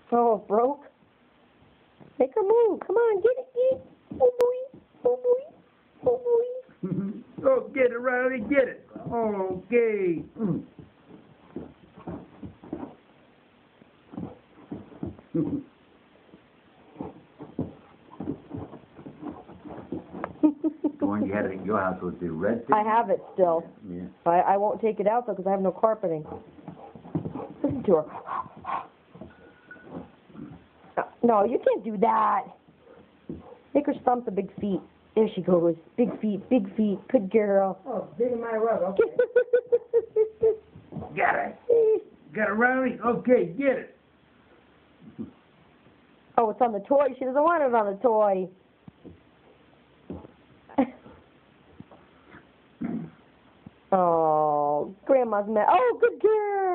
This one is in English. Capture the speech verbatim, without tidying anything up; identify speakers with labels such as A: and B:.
A: Oh, it broke? Make her move. Come on, get it, get it. Oh, boy. Oh, boy. Oh, boy.
B: Oh, get it, Riley, get it. Okay. Mm.
C: The one you had at your house was the red thing?
A: I have it still.
C: Yeah.
A: I, I won't take it out, though, because I have no carpeting. Listen to her. No, you can't do that. Make her stomp the big feet. There she goes. Big feet, big feet. Good girl.
D: Oh, big in my rug, okay.
B: Got it. Got it, Riley? Okay, get it.
A: Oh, it's on the toy. She doesn't want it on the toy. Oh, Grandma's mad. Oh, good girl.